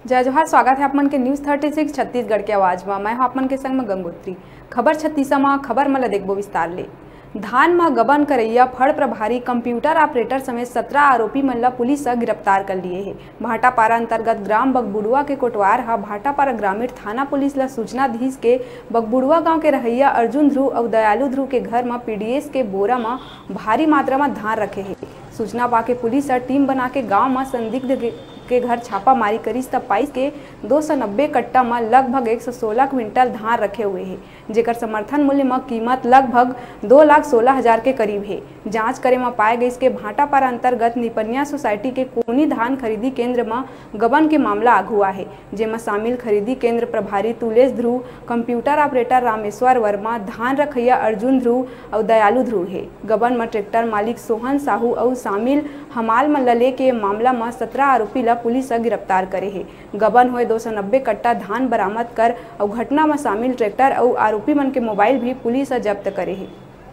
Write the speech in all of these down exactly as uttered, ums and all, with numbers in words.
जय जोहार। स्वागत है आप मन के न्यूज़ छत्तीस छत्तीसगढ़ के आवाज में। मैं हूं आप मन के संग में गंगोत्री। खबर छत्तीसा में खबर मन ला देखबो विस्तार ले। धान में गबन करैया फड़ प्रभारी कंप्यूटर ऑपरेटर समेत सत्रह आरोपी मन ला पुलिस गिरफ्तार कर लिए है। भाटापारा अंतर्गत ग्राम बगबुड़ुआ के कोटवार हा भाटापारा ग्रामीण थाना पुलिस ला सूचना दीस के बगबुड़ुआ गांव के रहैया अर्जुन ध्रुव और दयालु ध्रुव के घर में पीडीएस के बोरा में भारी मात्रा में धान रखे है। सूचना पाके पुलिस टीम बना के गाँव में संदिग्ध के घर छापामारी करीस तब पाइस के दो सौ नब्बे कट्टा में लगभग एक सौ सोलह क्विंटल धान रखे हुए हैं, जेकर समर्थन मूल्य में कीमत लगभग दो लाख सोलह हजार के करीब है। जांच करे में पाए गई के भाटापारा अंतर्गत निपनिया सोसाइटी के कोनी धान खरीदी केंद्र में गबन के मामला आगुआ है, जेमा शामिल खरीदी केंद्र प्रभारी तुलेश ध्रुव, कंप्यूटर ऑपरेटर रामेश्वर वर्मा, धान रखैया अर्जुन ध्रुव और दयालु ध्रुव है। गबन में ट्रैक्टर मालिक सोहन साहू और शामिल हमाल में लले के मामला में सत्रह आरोपी ला पुलिस गिरफ्तार करे है। गबन हुए दो सौ नब्बे कट्टा धान बरामद कर और घटना में शामिल ट्रैक्टर और आरोपी मन के मोबाइल भी पुलिस जब्त करे है।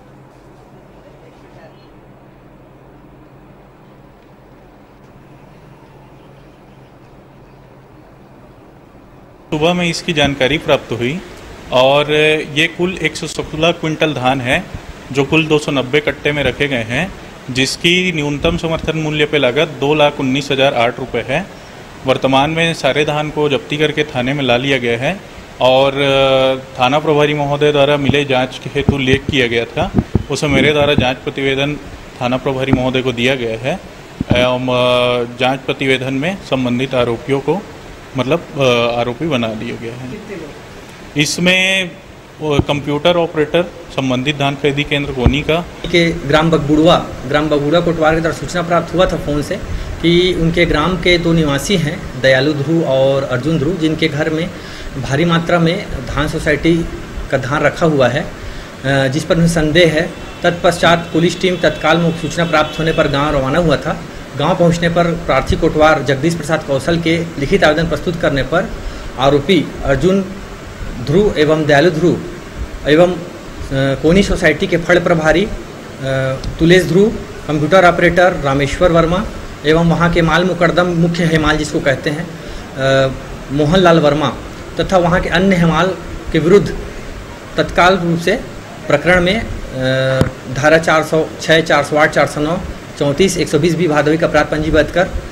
सुबह में इसकी जानकारी प्राप्त हुई और ये कुल एक सौ सोलह क्विंटल धान है जो कुल दो सौ नब्बे कट्टे में रखे गए हैं, जिसकी न्यूनतम समर्थन मूल्य पे लागत दो लाख उन्नीस हज़ार आठ रुपये है। वर्तमान में सारे धान को जब्ती करके थाने में ला लिया गया है और थाना प्रभारी महोदय द्वारा मिले जांच के हेतु लेख किया गया था। उसे मेरे द्वारा जांच प्रतिवेदन थाना प्रभारी महोदय को दिया गया है एवं जांच प्रतिवेदन में संबंधित आरोपियों को मतलब आरोपी बना दिया गया है। इसमें कंप्यूटर ऑपरेटर संबंधित धान खरीदी केंद्र कोनी का के ग्राम बगबुड़ुआ ग्राम बगबुड़ुआ कोटवार की तरफ सूचना प्राप्त हुआ था फ़ोन से कि उनके ग्राम के दो निवासी हैं दयालु ध्रुव और अर्जुन ध्रुव, जिनके घर में भारी मात्रा में धान सोसाइटी का धान रखा हुआ है, जिस पर उन्हें संदेह है। तत्पश्चात पुलिस टीम तत्काल में सूचना प्राप्त होने पर गाँव रवाना हुआ था। गाँव पहुँचने पर प्रार्थी कोटवार जगदीश प्रसाद कौशल के लिखित आवेदन प्रस्तुत करने पर आरोपी अर्जुन ध्रुव एवं दयालु ध्रुव एवं कोनी सोसाइटी के फड़ प्रभारी तुलेश ध्रुव, कंप्यूटर ऑपरेटर रामेश्वर वर्मा एवं वहाँ के माल मुकदम मुख्य हेमाल जिसको कहते हैं मोहनलाल वर्मा तथा वहाँ के अन्य हेमाल के विरुद्ध तत्काल रूप से प्रकरण में धारा चार सौ छः चार सौ आठ चार सौ नौ चौंतीस एक सौ बीस भी भादवी का अपराध पंजीबद्ध कर